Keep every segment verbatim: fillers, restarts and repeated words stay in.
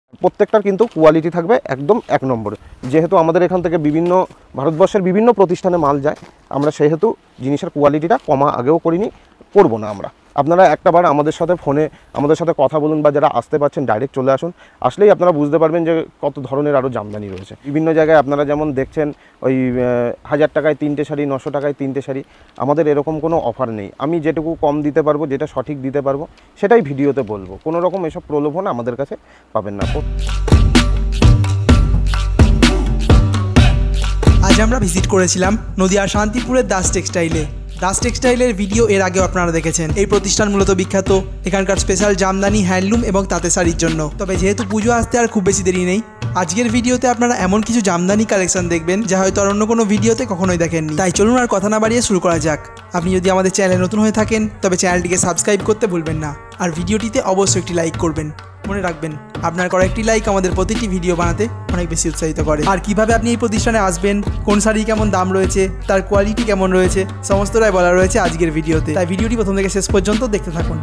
প্রত্যেকটার কিন্তু কোয়ালিটি থাকবে একদম এক নম্বরে। যেহেতু আমাদের এখান থেকে বিভিন্ন ভারতবর্ষের বিভিন্ন প্রতিষ্ঠানে মাল যায়, আমরা সেহেতু জিনিসের কোয়ালিটিটা কমা আগেও করিনি, করব না আমরা। আপনারা একটাবার আমাদের সাথে ফোনে আমাদের সাথে কথা বলুন, বা যারা আসতে পারছেন ডাইরেক্ট চলে আসুন। আসলেই আপনারা বুঝতে পারবেন যে কত ধরনের আরও জামদানি রয়েছে। বিভিন্ন জায়গায় আপনারা যেমন দেখছেন ওই হাজার টাকায় তিনটে শাড়ি, নশো টাকায় তিনটে শাড়ি, আমাদের এরকম কোনো অফার নেই। আমি যেটুকু কম দিতে পারবো, যেটা সঠিক দিতে পারবো, সেটাই ভিডিওতে বলবো। কোনো রকম এসব প্রলোভন আমাদের কাছে পাবেন না। আজ আমরা ভিজিট করেছিলাম নদিয়ার শান্তিপুরের দাস টেক্সটাইলে। দাস টেক্সটাইলের ভিডিও এর আগেও আপনারা দেখেছেন। এই প্রতিষ্ঠান মূলত বিখ্যাত এখানকার স্পেশাল জামদানি, হ্যান্ডলুম এবং তাঁতের শাড়ির জন্য। তবে যেহেতু পুজো আসতে আর খুব বেশি দেরি নেই, আজকের ভিডিওতে আপনারা এমন কিছু জামদানি কালেকশন দেখবেন যা হয়তো আর অন্য কোনো ভিডিওতে কখনোই দেখেননি। তাই চলুন আর কথা না বাড়িয়ে শুরু করা যাক। আপনি যদি আমাদের চ্যানেলে নতুন হয়ে থাকেন তবে চ্যানেলটিকে সাবস্ক্রাইব করতে ভুলবেন না, আর ভিডিওটিতে অবশ্যই একটি লাইক করবেন। মনে রাখবেন, আপনার করা একটি লাইক আমাদের প্রতিটি ভিডিও বানাতে অনেক বেশি উৎসাহিত করে। আর কিভাবে আপনি এই প্রতিষ্ঠানে আসবেন, কোন শাড়ি কেমন দাম রয়েছে, তার কোয়ালিটি কেমন রয়েছে, সমস্তটাই বলা রয়েছে আজকের ভিডিওতে। তাই ভিডিওটি প্রথম থেকে শেষ পর্যন্ত দেখতে থাকুন।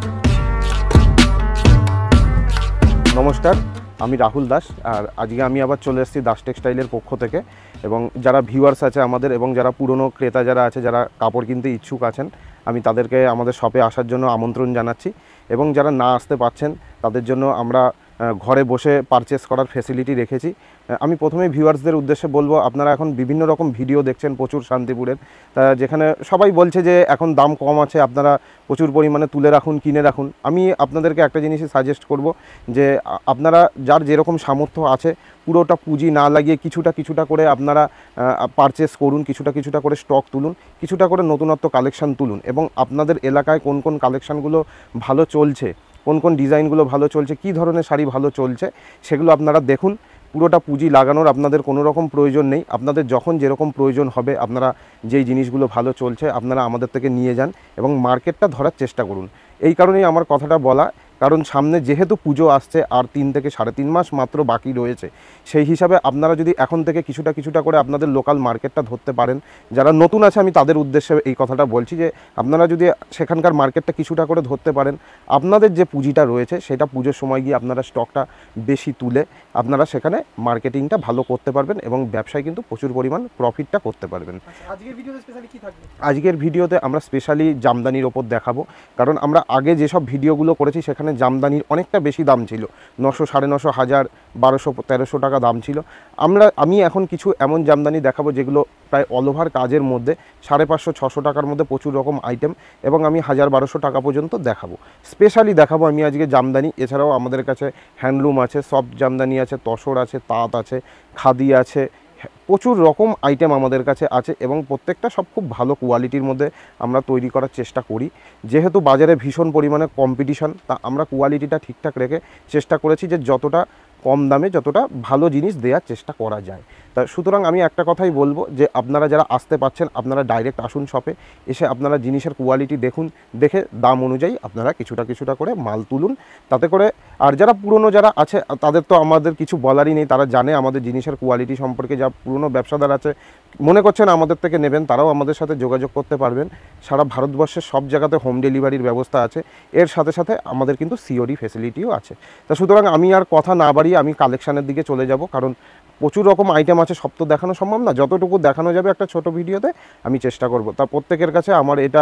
নমস্কার, আমি রাহুল দাস, আর আজকে আমি আবার চলে এসেছি দাস টেক্সটাইলের পক্ষ থেকে। এবং যারা ভিউয়ার্স আছে আমাদের, এবং যারা পুরনো ক্রেতা যারা আছে, যারা কাপড় কিনতে ইচ্ছুক আছেন, আমি তাদেরকে আমাদের শপে আসার জন্য আমন্ত্রণ জানাচ্ছি। এবং যারা না আসতে পারছেন তাদের জন্য আমরা ঘরে বসে পারচেস করার ফ্যাসিলিটি রেখেছি। আমি প্রথমেই ভিউয়ার্সদের উদ্দেশ্যে বলবো, আপনারা এখন বিভিন্ন রকম ভিডিও দেখছেন প্রচুর শান্তিপুরের, তা যেখানে সবাই বলছে যে এখন দাম কম আছে, আপনারা প্রচুর পরিমাণে তুলে রাখুন, কিনে রাখুন। আমি আপনাদেরকে একটা জিনিসই সাজেস্ট করব যে আপনারা যার যেরকম সামর্থ্য আছে, পুরোটা পুঁজি না লাগিয়ে কিছুটা কিছুটা করে আপনারা পারচেস করুন, কিছুটা কিছুটা করে স্টক তুলুন, কিছুটা করে নতুনত্ব কালেকশান তুলুন। এবং আপনাদের এলাকায় কোন কোন কালেকশানগুলো ভালো চলছে, কোন কোন ডিজাইনগুলো ভালো চলছে, কী ধরনের শাড়ি ভালো চলছে, সেগুলো আপনারা দেখুন। পুরোটা পুঁজি লাগানোর আপনাদের কোনো রকম প্রয়োজন নেই। আপনাদের যখন যেরকম প্রয়োজন হবে, আপনারা যেই জিনিসগুলো ভালো চলছে আপনারা আমাদের থেকে নিয়ে যান এবং মার্কেটটা ধরার চেষ্টা করুন। এই কারণেই আমার কথাটা বলা, কারণ সামনে যেহেতু পুজো আসছে, আর তিন থেকে সাড়ে তিন মাস মাত্র বাকি রয়েছে। সেই হিসাবে আপনারা যদি এখন থেকে কিছুটা কিছুটা করে আপনাদের লোকাল মার্কেটটা ধরতে পারেন, যারা নতুন আছে আমি তাদের উদ্দেশ্যে এই কথাটা বলছি যে আপনারা যদি সেখানকার মার্কেটটা কিছুটা করে ধরতে পারেন, আপনাদের যে পুঁজিটা রয়েছে সেটা পুজোর সময় গিয়ে আপনারা স্টকটা বেশি তুলে আপনারা সেখানে মার্কেটিংটা ভালো করতে পারবেন এবং ব্যবসায় কিন্তু প্রচুর পরিমাণ প্রফিটটা করতে পারবেন। আজকের ভিডিওতে স্পেশালি কি থাকবে? আজকের ভিডিওতে আমরা স্পেশালি জামদানির ওপর দেখাবো, কারণ আমরা আগে যেসব ভিডিওগুলো করেছি সেখানে জামদানির অনেকটা বেশি দাম ছিল, নশো সাড়ে নশো হাজার বারোশো তেরোশো টাকা দাম ছিল। আমরা আমি এখন কিছু এমন জামদানি দেখাবো যেগুলো প্রায় অল ওভার কাজের মধ্যে সাড়ে পাঁচশো ছশো টাকার মধ্যে প্রচুর রকম আইটেম, এবং আমি হাজার বারোশো টাকা পর্যন্ত দেখাবো। স্পেশালি দেখাবো আমি আজকে জামদানি। এছাড়াও আমাদের কাছে হ্যান্ডলুম আছে, সফট জামদানি আছে, তসর আছে, তাঁত আছে, খাদি আছে, প্রচুর রকম আইটেম আমাদের কাছে আছে, এবং প্রত্যেকটা সব খুব ভালো কোয়ালিটির মধ্যে আমরা তৈরি করার চেষ্টা করি। যেহেতু বাজারে ভীষণ পরিমাণে কম্পিটিশন, তা আমরা কোয়ালিটিটা ঠিকঠাক রেখে চেষ্টা করেছি যে যতটা কম দামে যতটা ভালো জিনিস দেওয়ার চেষ্টা করা যায়। তা সুতরাং আমি একটা কথাই বলবো যে আপনারা যারা আসতে পারছেন আপনারা ডাইরেক্ট আসুন শপে, এসে আপনারা জিনিসের কোয়ালিটি দেখুন, দেখে দাম অনুযায়ী আপনারা কিছুটা কিছুটা করে মাল তুলুন। তাতে করে আর যারা পুরনো যারা আছে তাদের তো আমাদের কিছু বলারই নেই, তারা জানে আমাদের জিনিসের কোয়ালিটি সম্পর্কে। যা পুরনো ব্যবসাদার আছে মনে করছেন আমাদের থেকে নেবেন, তারাও আমাদের সাথে যোগাযোগ করতে পারবেন। সারা ভারতবর্ষের সব জায়গাতে হোম ডেলিভারির ব্যবস্থা আছে, এর সাথে সাথে আমাদের কিন্তু সিওডি ফ্যাসিলিটিও আছে। তা সুতরাং আমি আর কথা না বাড়িয়ে আমি কালেকশানের দিকে চলে যাব, কারণ প্রচুর রকম আইটেম আছে, সব তো দেখানো সম্ভব না। যতটুকু দেখানো যাবে একটা ছোট ভিডিওতে আমি চেষ্টা করব। তা প্রত্যেকের কাছে আমার এটা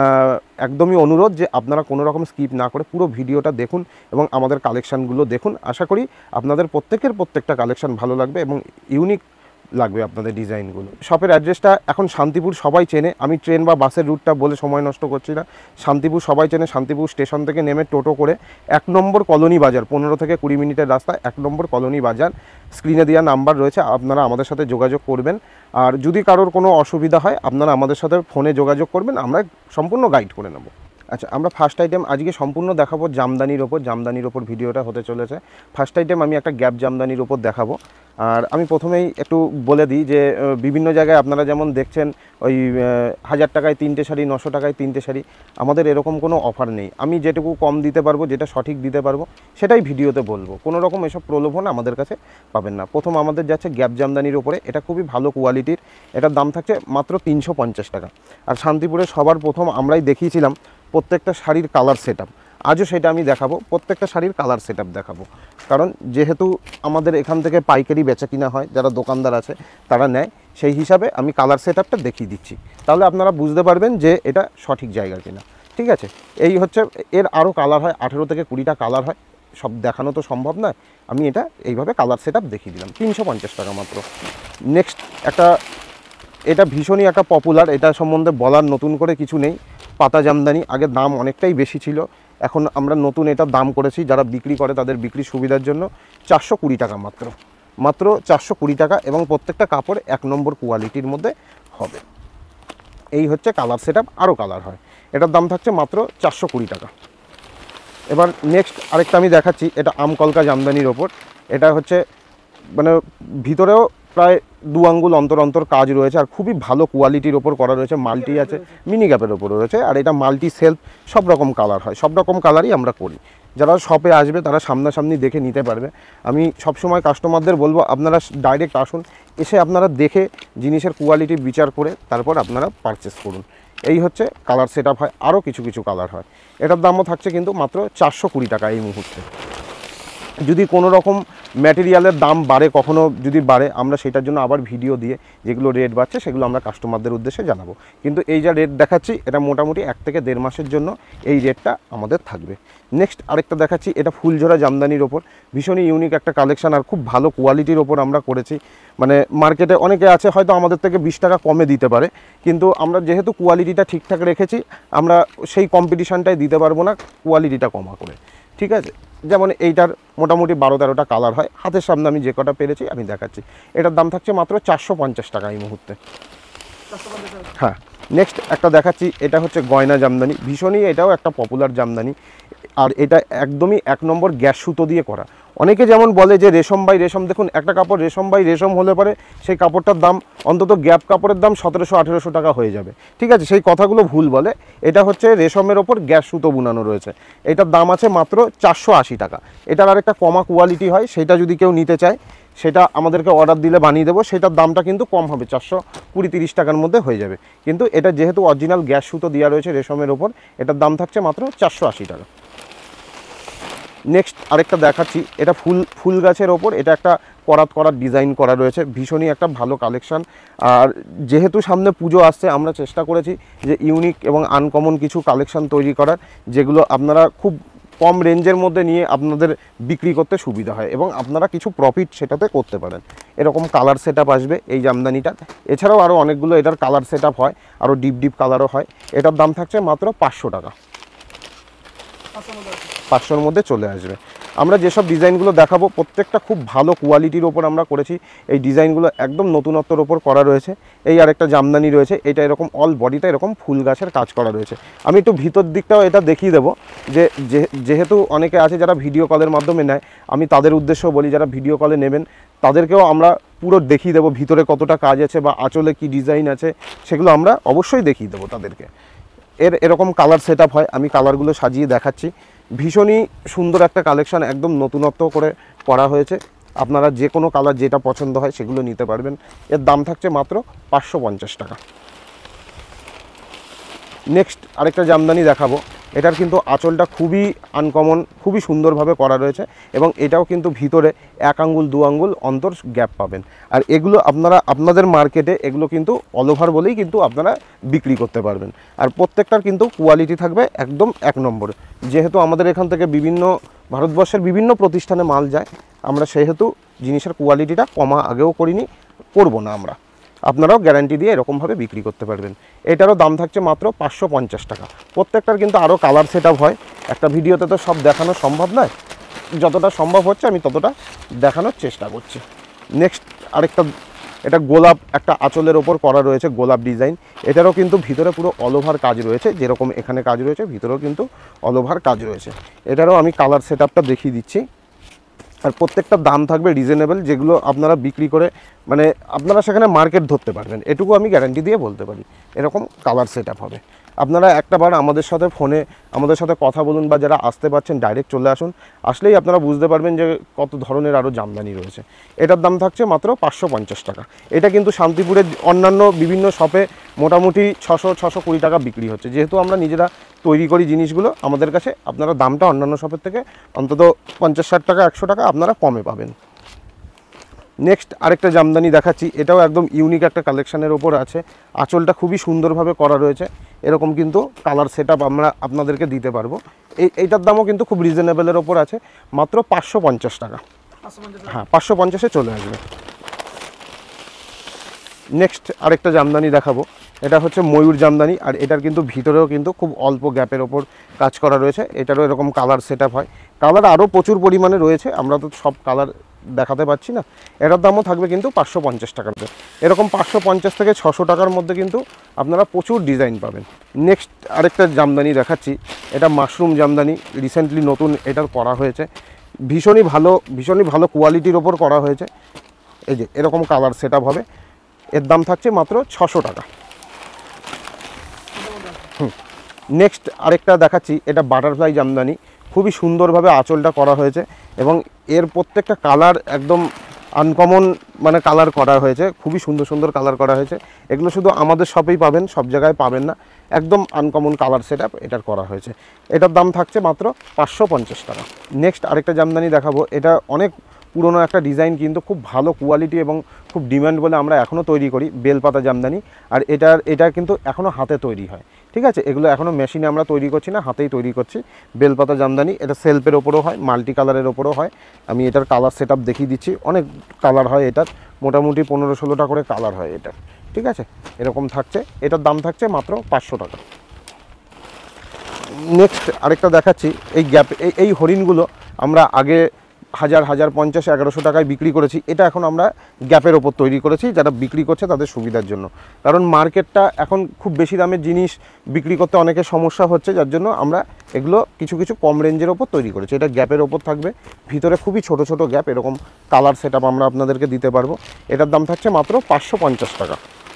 একদমই অনুরোধ যে আপনারা কোনো রকম স্কিপ না করে পুরো ভিডিওটা দেখুন এবং আমাদের কালেকশানগুলো দেখুন। আশা করি আপনাদের প্রত্যেকের প্রত্যেকটা কালেকশান ভালো লাগবে এবং ইউনিক লাগবে আপনাদের ডিজাইনগুলো। শপের অ্যাড্রেসটা এখন শান্তিপুর সবাই চেনে, আমি ট্রেন বা বাসের রুটটা বলে সময় নষ্ট করছি না। শান্তিপুর সবাই চেনে, শান্তিপুর স্টেশন থেকে নেমে টোটো করে এক নম্বর কলোনি বাজার, পনেরো থেকে কুড়ি মিনিটের রাস্তা, এক নম্বর কলোনি বাজার। স্ক্রিনে দেওয়া নাম্বার রয়েছে, আপনারা আমাদের সাথে যোগাযোগ করবেন। আর যদি কারোর কোনো অসুবিধা হয় আপনারা আমাদের সাথে ফোনে যোগাযোগ করবেন, আমরা সম্পূর্ণ গাইড করে নেব। আচ্ছা, আমরা ফার্স্ট আইটেম আজকে সম্পূর্ণ দেখাবো জামদানির ওপর। জামদানির ওপর ভিডিওটা হতে চলেছে। ফার্স্ট আইটেম আমি একটা গ্যাপ জামদানির ওপর দেখাবো। আর আমি প্রথমেই একটু বলে দিই যে বিভিন্ন জায়গায় আপনারা যেমন দেখছেন ওই হাজার টাকায় তিনটে শাড়ি, নশো টাকায় তিনটে শাড়ি, আমাদের এরকম কোনো অফার নেই। আমি যেটুকু কম দিতে পারবো, যেটা সঠিক দিতে পারবো, সেটাই ভিডিওতে বলবো। কোনো রকম এসব প্রলোভন আমাদের কাছে পাবেন না। প্রথম আমাদের যাচ্ছে গ্যাপ জামদানির ওপরে, এটা খুবই ভালো কোয়ালিটির, এটার দাম থাকছে মাত্র তিনশো পঞ্চাশ টাকা। আর শান্তিপুরে সবার প্রথম আমরাই দেখিয়েছিলাম প্রত্যেকটা শাড়ির কালার সেট আপ। আজও সেটা আমি দেখাবো, প্রত্যেকটা শাড়ির কালার সেট আপ দেখাবো। কারণ যেহেতু আমাদের এখান থেকে পাইকারি বেচা কিনা হয়, যারা দোকানদার আছে তারা নেয়, সেই হিসাবে আমি কালার সেট আপটা দেখিয়ে দিচ্ছি, তাহলে আপনারা বুঝতে পারবেন যে এটা সঠিক জায়গা কিনা। ঠিক আছে, এই হচ্ছে, এর আরও কালার হয়, আঠেরো থেকে কুড়িটা কালার হয়, সব দেখানো তো সম্ভব নয়, আমি এটা এইভাবে কালার সেট আপ দেখিয়ে দিলাম, তিনশো পঞ্চাশ টাকা মাত্র। নেক্সট একটা, এটা ভীষণই একটা পপুলার, এটা সম্বন্ধে বলার নতুন করে কিছু নেই, পাতা জামদানি। আগে দাম অনেকটাই বেশি ছিল, এখন আমরা নতুন এটার দাম করেছি, যারা বিক্রি করে তাদের বিক্রি সুবিধার জন্য চারশো কুড়ি টাকা মাত্র, মাত্র চারশো কুড়ি টাকা, এবং প্রত্যেকটা কাপড় এক নম্বর কোয়ালিটির মধ্যে হবে। এই হচ্ছে কালার সেট আপ, আরও কালার হয়, এটার দাম থাকছে মাত্র চারশো কুড়ি টাকা। এবার নেক্সট আরেকটা আমি দেখাচ্ছি, এটা আমকলকা জামদানির ওপর। এটা হচ্ছে মানে ভিতরেও প্রায় দু আঙ্গুল অন্তর অন্তর কাজ রয়েছে, আর খুবই ভালো কোয়ালিটির ওপর করা রয়েছে, মাল্টি আছে, মিনি গ্যাপের ওপর রয়েছে, আর এটা মাল্টি সেলফ, সব রকম কালার হয়, সব রকম কালারই আমরা করি। যারা শপে আসবে তারা সামনাসামনি দেখে নিতে পারবে। আমি সবসময় কাস্টমারদের বলবো আপনারা ডাইরেক্ট আসুন, এসে আপনারা দেখে জিনিসের কোয়ালিটি বিচার করে তারপর আপনারা পারচেস করুন। এই হচ্ছে কালার সেট আপ হয়, আরও কিছু কিছু কালার হয়। এটার দামও থাকছে কিন্তু মাত্র চারশো কুড়ি টাকা এই মুহূর্তে। যদি কোনো রকম ম্যাটেরিয়ালের দাম বাড়ে, কখনো যদি বাড়ে, আমরা সেটার জন্য আবার ভিডিও দিয়ে যেগুলো রেট বাড়ছে সেগুলো আমরা কাস্টমারদের উদ্দেশ্যে জানাবো। কিন্তু এই যা রেট দেখাচ্ছি, এটা মোটামুটি এক থেকে দেড় মাসের জন্য এই রেটটা আমাদের থাকবে। নেক্সট আরেকটা দেখাচ্ছি, এটা ফুলঝরা জামদানির ওপর, ভীষণই ইউনিক একটা কালেকশান, আর খুব ভালো কোয়ালিটির ওপর আমরা করেছি। মানে মার্কেটে অনেকে আছে হয়তো আমাদের থেকে বিশ টাকা কমে দিতে পারে, কিন্তু আমরা যেহেতু কোয়ালিটিটা ঠিকঠাক রেখেছি, আমরা সেই কম্পিটিশানটাই দিতে পারবো না কোয়ালিটিটা কমা করে। ঠিক আছে, যেমন এইটার মোটামুটি বারো তেরোটা কালার হয়, হাতের সামনে আমি যে কটা পেরেছি আমি দেখাচ্ছি। এটার দাম থাকছে মাত্র চারশো পঞ্চাশ টাকা এই মুহূর্তে। হ্যাঁ, নেক্সট একটা দেখাচ্ছি, এটা হচ্ছে গয়না জামদানি, ভীষণই এটাও একটা পপুলার জামদানি, আর এটা একদমই এক নম্বর গ্যাস সুতো দিয়ে করা। অনেকে যেমন বলে যে রেশম বাই রেশম, দেখুন একটা কাপড় রেশম বাই রেশম হলে পরে সেই কাপড়টার দাম অন্তত গ্যাপ কাপড়ের দাম সতেরোশো আঠেরোশো টাকা হয়ে যাবে। ঠিক আছে, সেই কথাগুলো ভুল বলে। এটা হচ্ছে রেশমের ওপর গ্যাস সুতো বুনানো রয়েছে, এটার দাম আছে মাত্র চারশো আশি টাকা। এটার আরেকটা কমা কোয়ালিটি হয়, সেটা যদি কেউ নিতে চায় সেটা আমাদেরকে অর্ডার দিলে বানিয়ে দেবো, সেটার দামটা কিন্তু কম হবে, চারশো কুড়ি তিরিশ টাকার মধ্যে হয়ে যাবে। কিন্তু এটা যেহেতু অরিজিনাল গ্যাস সুতো দেওয়া রয়েছে রেশমের ওপর, এটার দাম থাকছে মাত্র চারশো আশি টাকা। নেক্সট আরেকটা দেখাচ্ছি, এটা ফুল ফুল গাছের ওপর, এটা একটা করাত করাত ডিজাইন করা রয়েছে, ভীষণই একটা ভালো কালেকশান। আর যেহেতু সামনে পুজো আসছে, আমরা চেষ্টা করেছি যে ইউনিক এবং আনকমন কিছু কালেকশান তৈরি করার, যেগুলো আপনারা খুব কম রেঞ্জের মধ্যে নিয়ে আপনাদের বিক্রি করতে সুবিধা হয় এবং আপনারা কিছু প্রফিট সেটাতে করতে পারেন। এরকম কালার সেট আপ আসবে এই জামদানিটা, এছাড়াও আরও অনেকগুলো এটার কালার সেট আপ হয়, আরও ডিপ ডিপ কালারও হয়। এটার দাম থাকছে মাত্র পাঁচশো টাকা, পাঁচশোর মধ্যে চলে আসবে। আমরা যেসব ডিজাইনগুলো দেখাবো প্রত্যেকটা খুব ভালো কোয়ালিটির ওপর আমরা করেছি, এই ডিজাইনগুলো একদম নতুনত্বর ওপর করা রয়েছে। এই আরেকটা জামদানি রয়েছে, এটা এরকম অল বডিটা এরকম ফুল গাছের কাজ করা রয়েছে। আমি একটু ভিতর দিকটাও এটা দেখিয়ে দেবো, যে যেহেতু অনেকে আছে যারা ভিডিও কলের মাধ্যমে নেয়, আমি তাদের উদ্দেশ্যেও বলি যারা ভিডিও কলে নেবেন তাদেরকেও আমরা পুরো দেখিয়ে দেবো ভিতরে কতটা কাজ আছে বা আঁচলে কি ডিজাইন আছে, সেগুলো আমরা অবশ্যই দেখিয়ে দেবো তাদেরকে। এর এরকম কালার সেট আপ হয়, আমি কালারগুলো সাজিয়ে দেখাচ্ছি। ভীষণই সুন্দর একটা কালেকশান, একদম নতুনত্ব করে করা হয়েছে। আপনারা যে কোনো কালার যেটা পছন্দ হয় সেগুলো নিতে পারবেন। এর দাম থাকছে মাত্র পাঁচশো পঞ্চাশ টাকা। নেক্সট আরেকটা জামদানি দেখাবো, এটার কিন্তু আঁচলটা খুবই আনকমন, খুবই সুন্দরভাবে করা রয়েছে এবং এটাও কিন্তু ভিতরে এক আঙ্গুল দু আঙ্গুল অন্তর গ্যাপ পাবেন। আর এগুলো আপনারা আপনাদের মার্কেটে এগুলো কিন্তু অল ওভার বলেই কিন্তু আপনারা বিক্রি করতে পারবেন। আর প্রত্যেকটার কিন্তু কোয়ালিটি থাকবে একদম এক নম্বরে। যেহেতু আমাদের এখান থেকে বিভিন্ন ভারতবর্ষের বিভিন্ন প্রতিষ্ঠানে মাল যায়, আমরা সেহেতু জিনিসের কোয়ালিটিটা কমা আগেও করিনি, করব না আমরা। আপনারাও গ্যারান্টি দিয়ে এরকমভাবে বিক্রি করতে পারবেন। এটারও দাম থাকছে মাত্র পাঁচশো পঞ্চাশ টাকা। প্রত্যেকটার কিন্তু আরও কালার সেট আপ হয়, একটা ভিডিওতে তো সব দেখানো সম্ভব নয়, যতটা সম্ভব হচ্ছে আমি ততটা দেখানোর চেষ্টা করছি। নেক্সট আরেকটা, এটা গোলাপ একটা আঁচলের ওপর করা রয়েছে, গোলাপ ডিজাইন। এটারও কিন্তু ভিতরে পুরো অল ওভার কাজ রয়েছে, যেরকম এখানে কাজ রয়েছে ভিতরেও কিন্তু অল ওভার কাজ রয়েছে। এটারও আমি কালার সেট আপটা দেখিয়ে দিচ্ছি। আর প্রত্যেকটা দাম থাকবে রিজনেবল, যেগুলো আপনারা বিক্রি করে মানে আপনারা সেখানে মার্কেট ধরতে পারবেন, এটুকু আমি গ্যারান্টি দিয়ে বলতে পারি। এরকম কালার সেট আপ হবে। আপনারা একটাবার আমাদের সাথে ফোনে আমাদের সাথে কথা বলুন, বা যারা আসতে পারছেন ডাইরেক্ট চলে আসুন, আসলেই আপনারা বুঝতে পারবেন যে কত ধরনের আরও জামদানি রয়েছে। এটার দাম থাকছে মাত্র পাঁচশো পঞ্চাশ টাকা। এটা কিন্তু শান্তিপুরের অন্যান্য বিভিন্ন শপে মোটামুটি ছশো ছশো কুড়ি টাকা বিক্রি হচ্ছে, যেহেতু আমরা নিজেরা তৈরি করি জিনিসগুলো আমাদের কাছে, আপনারা দামটা অন্যান্য শপের থেকে অন্তত পঞ্চাশ ষাট টাকা একশো টাকা আপনারা কমে পাবেন। নেক্সট আরেকটা জামদানি দেখাচ্ছি, এটাও একদম ইউনিক একটা কালেকশানের ওপর আছে। আঁচলটা খুবই সুন্দরভাবে করা রয়েছে, এরকম কিন্তু কালার সেট আপ আমরা আপনাদেরকে দিতে পারবো। এই এইটার দামও কিন্তু খুব রিজনেবলের ওপর আছে, মাত্র পাঁচশো পঞ্চাশ টাকা। হ্যাঁ, পাঁচশো পঞ্চাশে চলে আসবে। নেক্সট আরেকটা জামদানি দেখাবো, এটা হচ্ছে ময়ূর জামদানি, আর এটার কিন্তু ভিতরেও কিন্তু খুব অল্প গ্যাপের ওপর কাজ করা রয়েছে। এটারও এরকম কালার সেট আপ হয়, কালার আরও প্রচুর পরিমাণে রয়েছে, আমরা তো সব কালার দেখাতে পাচ্ছি না। এটার দামও থাকবে কিন্তু পাঁচশো পঞ্চাশ টাকার। এরকম পাঁচশো পঞ্চাশ থেকে ছশো টাকার মধ্যে কিন্তু আপনারা প্রচুর ডিজাইন পাবেন। নেক্সট আরেকটা জামদানি দেখাচ্ছি, এটা মাশরুম জামদানি, রিসেন্টলি নতুন এটার করা হয়েছে, ভীষণই ভালো ভীষণই ভালো কোয়ালিটির ওপর করা হয়েছে। এই যে এরকম কালার সেট আপ হবে, এর দাম থাকছে মাত্র ছশো টাকা। হুম নেক্সট আরেকটা দেখাচ্ছি, এটা বাটারফ্লাই জামদানি, খুবই সুন্দরভাবে আঁচলটা করা হয়েছে এবং এর প্রত্যেকটা কালার একদম আনকমন মানে কালার করা হয়েছে, খুবই সুন্দর সুন্দর কালার করা হয়েছে। এগুলো শুধু আমাদের শপেই পাবেন, সব জায়গায় পাবেন না, একদম আনকমন কালার সেট আপ এটার করা হয়েছে। এটার দাম থাকছে মাত্র পাঁচশো পঞ্চাশ টাকা। নেক্সট আরেকটা জামদানি দেখাবো, এটা অনেক পুরনো একটা ডিজাইন, কিন্তু খুব ভালো কোয়ালিটি এবং খুব ডিমান্ড বলে আমরা এখনও তৈরি করি, বেলপাতা জামদানি। আর এটার এটা কিন্তু এখনও হাতে তৈরি হয়, ঠিক আছে, এগুলো এখনও মেশিনে আমরা তৈরি করছি না, হাতেই তৈরি করছি। বেলপাতা জামদানি, এটা সেলফের ওপরও হয়, মাল্টি কালারের ওপরও হয়। আমি এটার কালার সেট আপ দেখিয়ে দিচ্ছি, অনেক কালার হয় এটার, মোটামুটি পনেরো ষোলোটা করে কালার হয় এটার, ঠিক আছে, এরকম থাকছে। এটার দাম থাকছে মাত্র পাঁচশো টাকা। নেক্সট আরেকটা দেখাচ্ছি, এই গ্যাপ এই এই হরিণগুলো আমরা আগে হাজার হাজার পঞ্চাশ এগারোশো টাকায় বিক্রি করেছি, এটা এখন আমরা গ্যাপের ওপর তৈরি করেছি, যারা বিক্রি করছে তাদের সুবিধার জন্য। কারণ মার্কেটটা এখন খুব বেশি দামের জিনিস বিক্রি করতে অনেকের সমস্যা হচ্ছে, যার জন্য আমরা এগুলো কিছু কিছু কম রেঞ্জের ওপর তৈরি করেছি। এটা গ্যাপের ওপর থাকবে, ভিতরে খুবই ছোট ছোট গ্যাপ, এরকম কালার সেট আপ আমরা আপনাদেরকে দিতে পারবো। এটার দাম থাকছে মাত্র পাঁচশো পঞ্চাশ টাকা।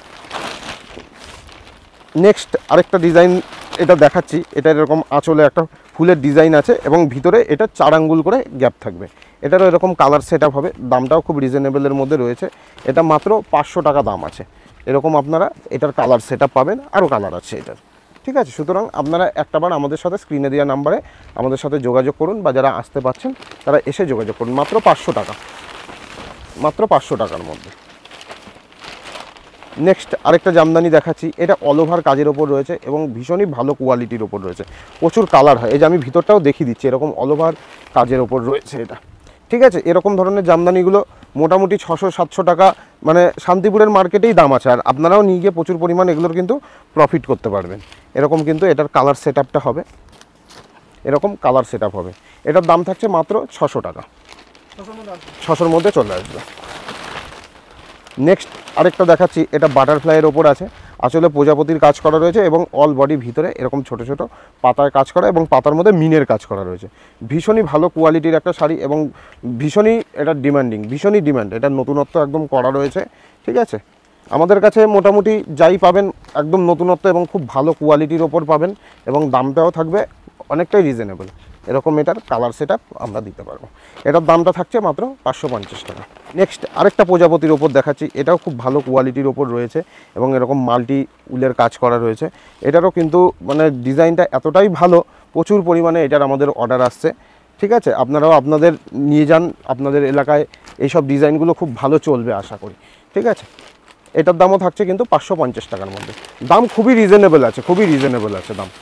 নেক্সট আরেকটা ডিজাইন এটা দেখাচ্ছি, এটা এরকম আঁচলে একটা ফুলের ডিজাইন আছে এবং ভিতরে এটা চার আঙ্গুল করে গ্যাপ থাকবে। এটারও এরকম কালার সেট আপ হবে, দামটাও খুব রিজনেবলের মধ্যে রয়েছে, এটা মাত্র পাঁচশো টাকা দাম আছে। এরকম আপনারা এটার কালার সেট আপ পাবেন, আরও কালার আছে এটার, ঠিক আছে। সুতরাং আপনারা একটাবার আমাদের সাথে স্ক্রিনে দেওয়া নাম্বারে আমাদের সাথে যোগাযোগ করুন, বা যারা আসতে পারছেন তারা এসে যোগাযোগ করুন, মাত্র পাঁচশো টাকা, মাত্র পাঁচশো টাকার মধ্যে। নেক্সট আরেকটা জামদানি দেখাচ্ছি, এটা অল ওভার কাজের ওপর রয়েছে এবং ভীষণই ভালো কোয়ালিটির ওপর রয়েছে, প্রচুর কালার হয়। এই যে আমি ভিতরটাও দেখিয়ে দিচ্ছি, এরকম অল ওভার কাজের ওপর রয়েছে এটা, ঠিক আছে। এরকম ধরনের জামদানিগুলো মোটামুটি ছশো সাতশো টাকা মানে শান্তিপুরের মার্কেটেই দাম আছে, আর আপনারাও নিয়ে গিয়ে প্রচুর পরিমাণ এগুলোর কিন্তু প্রফিট করতে পারবেন। এরকম কিন্তু এটার কালার সেট আপটা হবে, এরকম কালার সেট আপ হবে। এটার দাম থাকছে মাত্র ছশো টাকা, ছশোর মধ্যে চলে আসবে। নেক্সট আরেকটা দেখাচ্ছি, এটা বাটারফ্লাইয়ের ওপর আছে, আসলে প্রজাপতির কাজ করা রয়েছে এবং অল বডি ভিতরে এরকম ছোট ছোট পাতায় কাজ করা এবং পাতার মধ্যে মিনের কাজ করা রয়েছে। ভীষণই ভালো কোয়ালিটির একটা শাড়ি এবং ভীষণই এটা ডিমান্ডিং, ভীষণই ডিমান্ড, এটা নতুনত্ব একদম করা রয়েছে, ঠিক আছে। আমাদের কাছে মোটামুটি যাই পাবেন একদম নতুনত্ব এবং খুব ভালো কোয়ালিটির ওপর পাবেন এবং দামটাও থাকবে অনেকটাই রিজনেবল। এরকম এটার কালার সেট আপ আমরা দিতে পারবো। এটার দামটা থাকছে মাত্র পাঁচশো পঞ্চাশ টাকা। নেক্সট আরেকটা প্রজাপতির ওপর দেখাচ্ছি, এটাও খুব ভালো কোয়ালিটির ওপর রয়েছে এবং এরকম মাল্টি উলের কাজ করা রয়েছে। এটারও কিন্তু মানে ডিজাইনটা এতটাই ভালো, প্রচুর পরিমাণে এটার আমাদের অর্ডার আসছে, ঠিক আছে। আপনারাও আপনাদের নিয়ে যান, আপনাদের এলাকায় এইসব ডিজাইনগুলো খুব ভালো চলবে আশা করি, ঠিক আছে। এটার দামও থাকছে কিন্তু পাঁচশো পঞ্চাশ টাকার মধ্যে, দাম খুবই রিজনেবল আছে, খুবই রিজনেবল আছে দাম।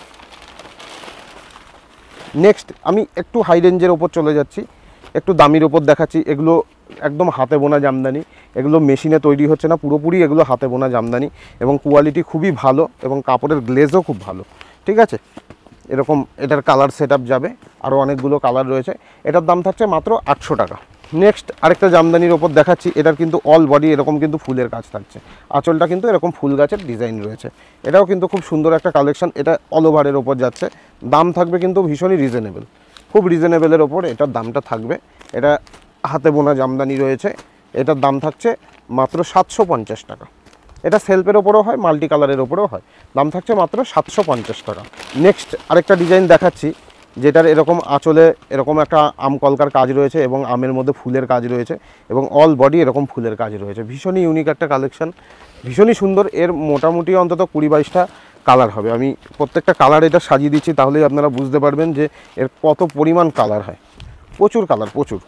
নেক্সট আমি একটু হাই রেঞ্জের ওপর চলে যাচ্ছি, একটু দামির ওপর দেখাচ্ছি। এগুলো একদম হাতে বোনা জামদানি, এগুলো মেশিনে তৈরি হচ্ছে না, পুরোপুরি এগুলো হাতে বোনা জামদানি এবং কোয়ালিটি খুবই ভালো এবং কাপড়ের গ্লেজও খুব ভালো, ঠিক আছে। এরকম এটার কালার সেট আপ যাবে, আরও অনেকগুলো কালার রয়েছে। এটার দাম থাকছে মাত্র আটশো টাকা। নেক্সট আরেকটা জামদানির ওপর দেখাচ্ছি, এটার কিন্তু অল বডি এরকম কিন্তু ফুলের কাজ থাকছে, আঁচলটা কিন্তু এরকম ফুল গাছের ডিজাইন রয়েছে। এটাও কিন্তু খুব সুন্দর একটা কালেকশন, এটা অল ওভারের ওপর যাচ্ছে, দাম থাকবে কিন্তু ভীষণই রিজনেবল, খুব রিজনেবলের ওপর এটার দামটা থাকবে। এটা হাতে বোনা জামদানি রয়েছে, এটার দাম থাকছে মাত্র সাতশো পঞ্চাশ টাকা। এটা সেলফের ওপরেও হয়, মাল্টি কালারের ওপরেও হয়, দাম থাকছে মাত্র সাতশো পঞ্চাশ টাকা। নেক্সট আরেকটা ডিজাইন দেখাচ্ছি, যেটার এরকম আঁচলে এরকম একটা আম কলকার কাজ রয়েছে এবং আমের মধ্যে ফুলের কাজ রয়েছে এবং অল বডি এরকম ফুলের কাজ রয়েছে। ভীষণই ইউনিক একটা কালেকশন, ভীষণই সুন্দর। এর মোটামুটি অন্তত কুড়ি বাইশটা কালার হবে। আমি প্রত্যেকটা কালার এটা সাজিয়ে দিচ্ছি, তাহলেই আপনারা বুঝতে পারবেন যে এর কত পরিমাণ কালার হয়। প্রচুর কালার, প্রচুর।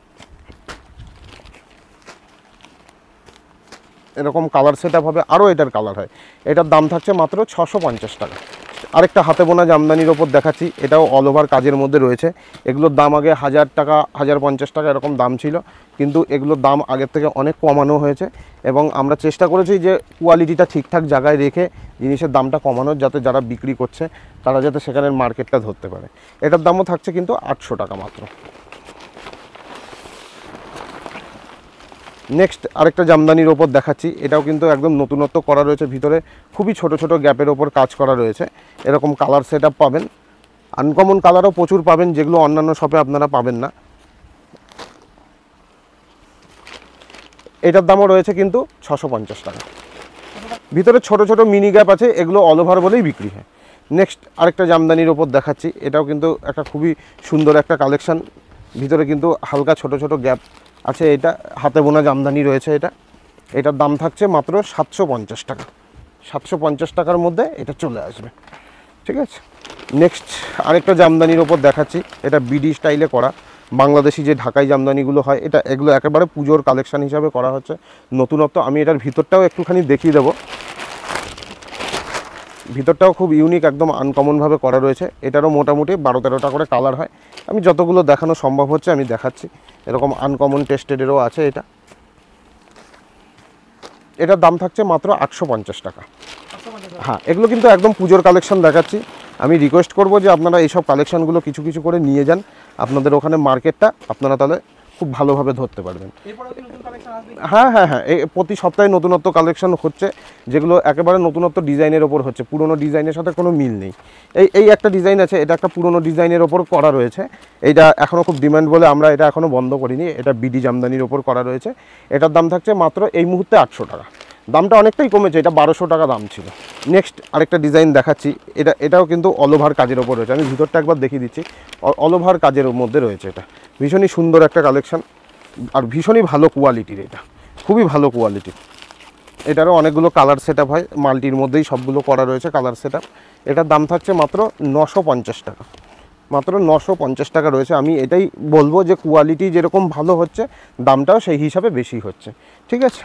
এরকম কালার সেট আপ হবে, আরও এটার কালার হয়। এটার দাম থাকছে মাত্র ছশো পঞ্চাশ টাকা। আরেকটা হাতে বোনা জামদানির ওপর দেখাচ্ছি, এটাও অল ওভার কাজের মধ্যে রয়েছে। এগুলোর দাম আগে হাজার টাকা, হাজার পঞ্চাশ টাকা এরকম দাম ছিল, কিন্তু এগুলোর দাম আগের থেকে অনেক কমানো হয়েছে এবং আমরা চেষ্টা করেছি যে কোয়ালিটিটা ঠিকঠাক জায়গায় রেখে জিনিসের দামটা কমানোর, যাতে যারা বিক্রি করছে তারা যাতে সেখানের মার্কেটটা ধরতে পারে। এটার দামও থাকছে কিন্তু আটশো টাকা মাত্র। নেক্সট আরেকটা জামদানির ওপর দেখাচ্ছি, এটাও কিন্তু একদম নতুনত্ব করা রয়েছে, ভিতরে খুবই ছোট ছোট গ্যাপের ওপর কাজ করা রয়েছে। এরকম কালার সেট আপ পাবেন, আনকমন কালারও প্রচুর পাবেন, যেগুলো অন্যান্য শপে আপনারা পাবেন না। এটার দামও রয়েছে কিন্তু ছশো পঞ্চাশ টাকা। ভিতরে ছোট ছোট মিনি গ্যাপ আছে, এগুলো অল ওভার বলেই বিক্রি হয়। নেক্সট আরেকটা জামদানির ওপর দেখাচ্ছি, এটাও কিন্তু একটা খুবই সুন্দর একটা কালেকশান, ভিতরে কিন্তু হালকা ছোট ছোট গ্যাপ আছে। এটা হাতে বোনা জামদানি রয়েছে। এটা এটার দাম থাকছে মাত্র সাতশো পঞ্চাশ টাকা। সাতশো পঞ্চাশ টাকার মধ্যে এটা চলে আসবে, ঠিক আছে। নেক্সট আরেকটা জামদানির ওপর দেখাচ্ছি, এটা বিডি স্টাইলে করা বাংলাদেশি যে ঢাকাই জামদানিগুলো হয়, এটা এগুলো একেবারে পুজোর কালেকশান হিসাবে করা হচ্ছে, নতুনত্ব। আমি এটার ভিতরটাও একটুখানি দেখিয়ে দেবো। ভিতরটাও খুব ইউনিক, একদম আনকমনভাবে করা রয়েছে। এটারও মোটামুটি বারো তেরোটা করে কালার হয়। আমি যতগুলো দেখানো সম্ভব হচ্ছে আমি দেখাচ্ছি। এরকম আনকমন টেস্টেডেরও আছে এটা। এটার দাম থাকছে মাত্র আটশো পঞ্চাশ টাকা। হ্যাঁ, এগুলো কিন্তু একদম পুজোর কালেকশন দেখাচ্ছি। আমি রিকোয়েস্ট করব যে আপনারা এইসব কালেকশানগুলো কিছু কিছু করে নিয়ে যান, আপনাদের ওখানে মার্কেটটা আপনারা তাহলে খুব ভালোভাবে ধরতে পারবেন। হ্যাঁ হ্যাঁ হ্যাঁ এই প্রতি সপ্তাহে নতুনত্ব কালেকশন হচ্ছে, যেগুলো একেবারে নতুনত্ব ডিজাইনের ওপর হচ্ছে, পুরনো ডিজাইনের সাথে কোনো মিল নেই। এই এই একটা ডিজাইন আছে, এটা একটা পুরনো ডিজাইনের ওপর করা রয়েছে। এইটা এখনও খুব ডিমান্ড বলে আমরা এটা এখনও বন্ধ করিনি। এটা বিডি জামদানির ওপর করা রয়েছে। এটার দাম থাকছে মাত্র এই মুহূর্তে আটশো টাকা। দামটা অনেকটাই কমেছে, এটা বারোশো টাকা দাম ছিল। নেক্সট আরেকটা ডিজাইন দেখাচ্ছি, এটা এটাও কিন্তু অল ওভার কাজের ওপর রয়েছে। আমি ভিতরটা একবার দেখিয়ে দিচ্ছি। অল ওভার কাজের মধ্যে রয়েছে। এটা ভীষণই সুন্দর একটা কালেকশন আর ভীষণই ভালো কোয়ালিটির, এটা খুবই ভালো কোয়ালিটি। এটারও অনেকগুলো কালার সেট আপ হয়, মাল্টির মধ্যেই সবগুলো করা রয়েছে কালার সেট আপ। এটার দাম থাকছে মাত্র নশো পঞ্চাশ টাকা। মাত্র নশো পঞ্চাশ টাকা রয়েছে। আমি এটাই বলবো যে কোয়ালিটি যেরকম ভালো হচ্ছে, দামটাও সেই হিসাবে বেশি হচ্ছে, ঠিক আছে।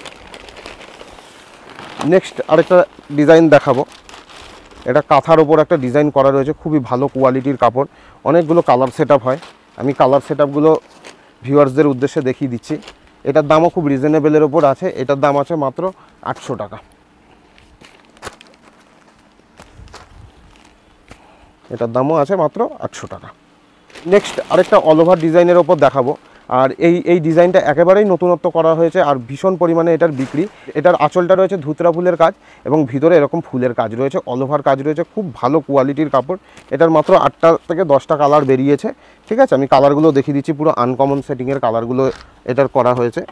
নেক্সট আরেকটা ডিজাইন দেখাবো, এটা কাঁথার ওপর একটা ডিজাইন করা রয়েছে, খুবই ভালো কোয়ালিটির কাপড়, অনেকগুলো কালার সেট আপ হয়। আমি কালার সেট আপগুলো ভিউয়ার্সদের উদ্দেশ্যে দেখিয়ে দিচ্ছি। এটার দামও খুব রিজনেবলের ওপর আছে। এটার দাম আছে মাত্র আটশো টাকা। এটার দামও আছে মাত্র আটশো টাকা। নেক্সট আরেকটা অল ওভার ডিজাইনের ওপর দেখাবো, আর এই এই ডিজাইনটা একেবারেই নতুনত্ব করা হয়েছে আর ভীষণ পরিমাণে এটার বিক্রি। এটার আঁচলটা রয়েছে ধুতরা ফুলের কাজ এবং ভিতরে এরকম ফুলের কাজ রয়েছে, অল ওভার কাজ রয়েছে, খুব ভালো কোয়ালিটির কাপড়। এটার মাত্র আটটা থেকে দশটা কালার বেরিয়েছে, ঠিক আছে। আমি কালারগুলো দেখিয়ে দিচ্ছি, পুরো আনকমন সেটিংয়ের কালারগুলো এটার করা হয়েছে।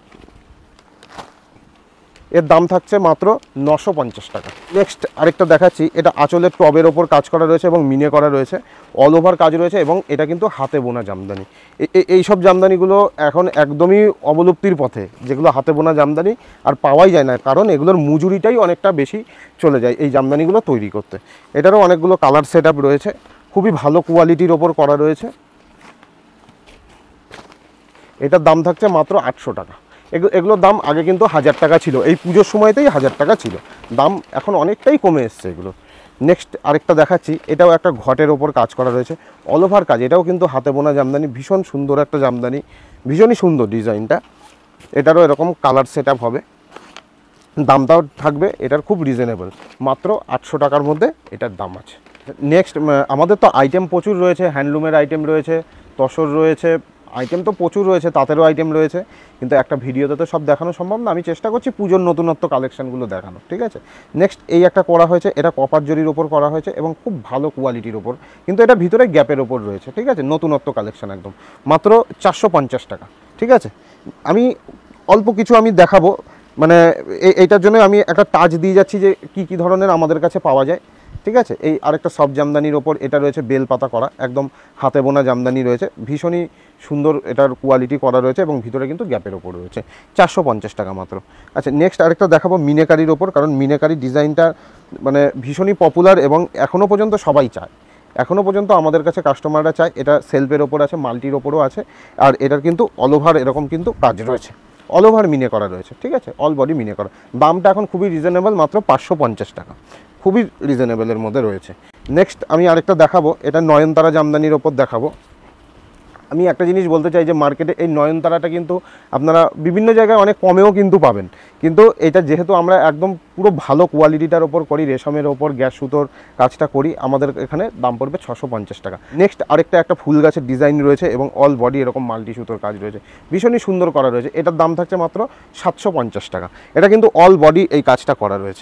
এর দাম থাকছে মাত্র নশো পঞ্চাশ টাকা। নেক্সট আরেকটা দেখাচ্ছি, এটা আঁচলের টবের ওপর কাজ করা রয়েছে এবং মিনে করা রয়েছে, অল ওভার কাজ রয়েছে এবং এটা কিন্তু হাতে বোনা জামদানি। এই সব জামদানিগুলো এখন একদমই অবলুপ্তির পথে, যেগুলো হাতে বোনা জামদানি আর পাওয়াই যায় না, কারণ এগুলোর মজুরিটাই অনেকটা বেশি চলে যায় এই জামদানিগুলো তৈরি করতে। এটারও অনেকগুলো কালার সেট আপ রয়েছে, খুবই ভালো কোয়ালিটির ওপর করা রয়েছে। এটার দাম থাকছে মাত্র আটশো টাকা। এগুলো এগুলোর দাম আগে কিন্তু হাজার টাকা ছিল, এই পুজোর সময়তেই হাজার টাকা ছিল, দাম এখন অনেকটাই কমে এসছে এগুলো। নেক্সট আরেকটা দেখাচ্ছি, এটাও একটা ঘটের ওপর কাজ করা রয়েছে, অল ওভার কাজ। এটাও কিন্তু হাতে বোনা জামদানি, ভীষণ সুন্দর একটা জামদানি, ভীষণই সুন্দর ডিজাইনটা। এটারও এরকম কালার সেট আপ হবে, দামটাও থাকবে এটার খুব রিজনেবল, মাত্র আটশো টাকার মধ্যে এটার দাম আছে। নেক্সট আমাদের তো আইটেম প্রচুর রয়েছে, হ্যান্ডলুমের আইটেম রয়েছে, তসর রয়েছে, আইটেম তো প্রচুর রয়েছে, তাঁতেরও আইটেম রয়েছে, কিন্তু একটা ভিডিওতে তো সব দেখানো সম্ভব না। আমি চেষ্টা করছি পুজোর নতুনত্ব কালেকশানগুলো দেখানো, ঠিক আছে। নেক্সট এই একটা করা হয়েছে, এটা কপার জরির ওপর করা হয়েছে এবং খুব ভালো কোয়ালিটির ওপর, কিন্তু এটা ভিতরে গ্যাপের ওপর রয়েছে, ঠিক আছে। নতুনত্ব কালেকশান একদম, মাত্র চারশো পঞ্চাশ টাকা, ঠিক আছে। আমি অল্প কিছু আমি দেখাবো, মানে এইটার জন্য আমি একটা টাচ দিয়ে যাচ্ছি যে কী কী ধরনের আমাদের কাছে পাওয়া যায়। ঠিক আছে। এই আরেকটা সফট জামদানির ওপর এটা রয়েছে বেলপাতা করা, একদম হাতে বোনা জামদানি রয়েছে, ভীষণই সুন্দর এটার কোয়ালিটি করা রয়েছে এবং ভিতরে কিন্তু গ্যাপের ওপর রয়েছে, চারশো পঞ্চাশ টাকা মাত্র। আচ্ছা, নেক্সট আরেকটা দেখাবো মিনেকারির ওপর, কারণ মিনেকারি ডিজাইনটা মানে ভীষণই পপুলার এবং এখনও পর্যন্ত সবাই চায়, এখনও পর্যন্ত আমাদের কাছে কাস্টমাররা চায়। এটা সেলফের ওপর আছে, মাল্টির ওপরও আছে, আর এটার কিন্তু অল ওভার এরকম কিন্তু কাজ রয়েছে, অল ওভার মিনে করা রয়েছে, ঠিক আছে, অল বডি মিনে করা। দামটা এখন খুবই রিজনেবল, মাত্র পাঁচশো পঞ্চাশ টাকা, খুবই রিজনেবলের মধ্যে রয়েছে। নেক্সট আমি আরেকটা দেখাবো, এটা নয়নতারা জামদানির ওপর দেখাবো। আমি একটা জিনিস বলতে চাই যে মার্কেটে এই নয়নতারাটা কিন্তু আপনারা বিভিন্ন জায়গায় অনেক কমেও কিন্তু পাবেন, কিন্তু এটা যেহেতু আমরা একদম পুরো ভালো কোয়ালিটিটার ওপর করি, রেশমের ওপর গ্যাস সুতোর কাজটা করি, আমাদের এখানে দাম পড়বে ছশো পঞ্চাশ টাকা। নেক্সট আরেকটা একটা ফুল গাছের ডিজাইন রয়েছে এবং অল বডি এরকম মাল্টি সুতোর কাজ রয়েছে, ভীষণই সুন্দর করা রয়েছে, এটার দাম থাকছে মাত্র সাতশো পঞ্চাশ টাকা। এটা কিন্তু অল বডি এই কাজটা করা রয়েছে।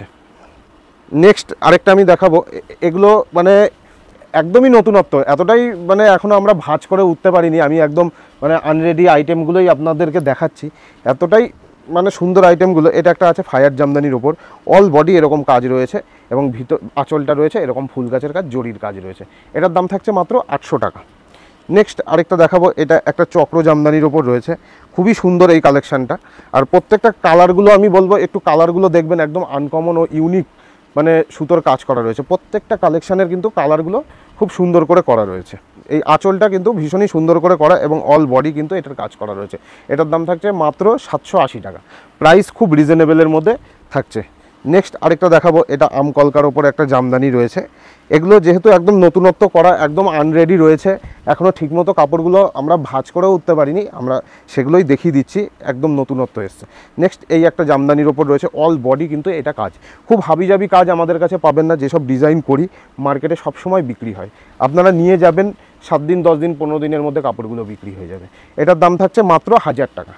নেক্সট আরেকটা আমি দেখাবো, এগুলো মানে একদমই নতুনত্ব, এতটাই মানে এখনও আমরা ভাঁজ করে উঠতে পারিনি, আমি একদম মানে আনরেডি আইটেমগুলোই আপনাদেরকে দেখাচ্ছি, এতটাই মানে সুন্দর আইটেমগুলো। এটা একটা আছে ফায়ার জামদানির ওপর, অল বডি এরকম কাজ রয়েছে এবং ভিতর আঁচলটা রয়েছে এরকম ফুল গাছের কাজ, জরির কাজ রয়েছে, এটার দাম থাকছে মাত্র আটশো টাকা। নেক্সট আরেকটা দেখাবো, এটা একটা চক্র জামদানির ওপর রয়েছে, খুবই সুন্দর এই কালেকশানটা। আর প্রত্যেকটা কালারগুলো আমি বলবো একটু কালারগুলো দেখবেন, একদম আনকমন ও ইউনিক মানে সুতোর কাজ করা রয়েছে, প্রত্যেকটা কালেকশানের কিন্তু কালারগুলো খুব সুন্দর করে করা রয়েছে। এই আঁচলটা কিন্তু ভীষণই সুন্দর করে করা এবং অল বডি কিন্তু এটার কাজ করা রয়েছে, এটার দাম থাকছে মাত্র সাতশো আশি টাকা, প্রাইস খুব রিজনেবলের মধ্যে থাকছে। নেক্সট আরেকটা দেখাবো, এটা আম কলকার ওপর একটা জামদানি রয়েছে, এগুলো যেহেতু একদম নতুনত্ব করা, একদম আনরেডি রয়েছে, এখনও ঠিকমতো কাপড়গুলো আমরা ভাঁজ করেও উঠতে পারিনি, আমরা সেগুলোই দেখিয়ে দিচ্ছি, একদম নতুনত্ব এসছে। নেক্সট এই একটা জামদানির ওপর রয়েছে, অল বডি কিন্তু এটা কাজ, খুব হাবিজাবি কাজ আমাদের কাছে পাবেন না, যেসব ডিজাইন করি মার্কেটে সবসময় বিক্রি হয়, আপনারা নিয়ে যাবেন সাত দিন দশ দিন পনেরো দিনের মধ্যে কাপড়গুলো বিক্রি হয়ে যাবে, এটার দাম থাকছে মাত্র হাজার টাকা।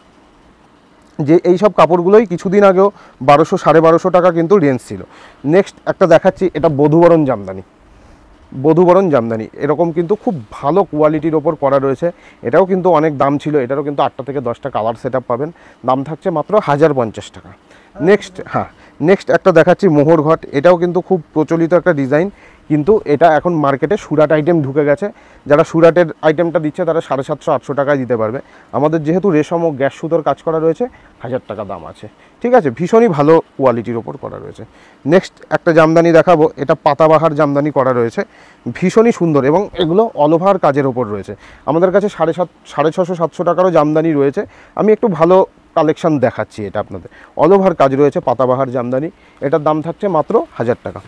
যে এই সব কাপড়গুলোই কিছুদিন আগেও বারোশো সাড়ে বারোশো টাকা কিন্তু রেঞ্জ ছিল। নেক্সট একটা দেখাচ্ছি, এটা বধূবরণ জামদানি, বধূবরণ জামদানি এরকম কিন্তু খুব ভালো কোয়ালিটির ওপর করা রয়েছে, এটাও কিন্তু অনেক দাম ছিল, এটারও কিন্তু আটটা থেকে দশটা কালার সেট আপ পাবেন, দাম থাকছে মাত্র হাজার পঞ্চাশ টাকা। নেক্সট হ্যাঁ নেক্সট একটা দেখাচ্ছি মোহর ঘট, এটাও কিন্তু খুব প্রচলিত একটা ডিজাইন, কিন্তু এটা এখন মার্কেটে সুরাট আইটেম ঢুকে গেছে, যারা সুরাটের আইটেমটা দিচ্ছে তারা সাড়ে সাতশো আটশো টাকায় দিতে পারবে, আমাদের যেহেতু রেশম ও গ্যাস সুতোর কাজ করা রয়েছে হাজার টাকা দাম আছে, ঠিক আছে, ভীষণই ভালো কোয়ালিটির ওপর করা রয়েছে। নেক্সট একটা জামদানি দেখাবো, এটা পাতাবাহার জামদানি করা রয়েছে, ভীষণই সুন্দর এবং এগুলো অল ওভার কাজের ওপর রয়েছে, আমাদের কাছে সাড়ে সাত সাড়ে ছশো সাতশো টাকারও জামদানি রয়েছে, আমি একটু ভালো কালেকশান দেখাচ্ছি, এটা আপনাদের অল ওভার কাজ রয়েছে পাতাবাহার জামদানি, এটার দাম থাকছে মাত্র হাজার টাকা।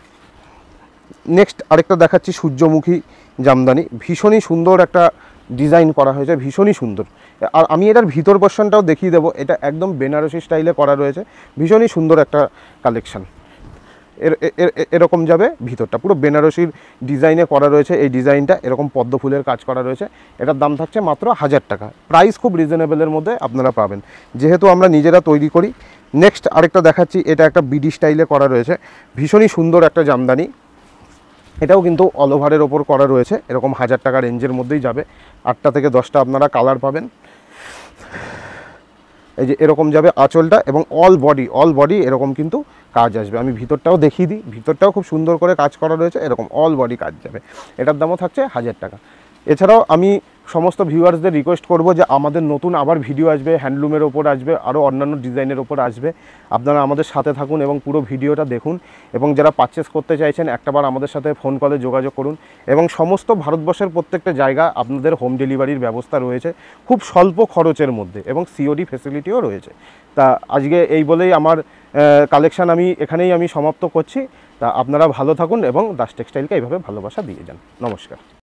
নেক্সট আরেকটা দেখাচ্ছি সূর্যমুখী জামদানি, ভীষণই সুন্দর একটা ডিজাইন করা হয়েছে, ভীষণই সুন্দর, আর আমি এটার ভিতর পোর্শনটাও দেখিয়ে দেবো, এটা একদম বেনারসি স্টাইলে করা রয়েছে, ভীষণই সুন্দর একটা কালেকশান, এর এরকম যাবে ভিতরটা পুরো বেনারসির ডিজাইনে করা রয়েছে, এই ডিজাইনটা এরকম পদ্ম ফুলের কাজ করা রয়েছে, এটার দাম থাকছে মাত্র হাজার টাকা, প্রাইস খুব রিজনেবলের মধ্যে আপনারা পাবেন, যেহেতু আমরা নিজেরা তৈরি করি। নেক্সট আরেকটা দেখাচ্ছি, এটা একটা বিডি স্টাইলে করা রয়েছে, ভীষণই সুন্দর একটা জামদানি, এটাও কিন্তু অল ওভারের ওপর করা রয়েছে, এরকম হাজার টাকা রেঞ্জের মধ্যেই যাবে, আটটা থেকে দশটা আপনারা কালার পাবেন, এই যে এরকম যাবে আঁচলটা এবং অল বডি অল বডি এরকম কিন্তু কাজ আসবে, আমি ভিতরটাও দেখিয়ে দিই, ভিতরটাও খুব সুন্দর করে কাজ করা রয়েছে, এরকম অল বডি কাজ যাবে, এটার দামও থাকছে হাজার টাকা। এছাড়াও আমি সমস্ত ভিউয়ার্সদের রিকোয়েস্ট করব যে আমাদের নতুন আবার ভিডিও আসবে, হ্যান্ডলুমের ওপর আসবে, আরও অন্যান্য ডিজাইনের ওপর আসবে, আপনারা আমাদের সাথে থাকুন এবং পুরো ভিডিওটা দেখুন, এবং যারা পারচেস করতে চাইছেন একটাবার আমাদের সাথে ফোন কলে যোগাযোগ করুন, এবং সমস্ত ভারতবর্ষের প্রত্যেকটা জায়গা আপনাদের হোম ডেলিভারির ব্যবস্থা রয়েছে খুব স্বল্প খরচের মধ্যে, এবং সিওডি ফেসিলিটিও রয়েছে। তা আজকে এই বলেই আমার কালেকশান আমি এখানেই আমি সমাপ্ত করছি, তা আপনারা ভালো থাকুন এবং দাস টেক্সটাইলকে এইভাবে ভালোবাসা দিয়ে যান। নমস্কার।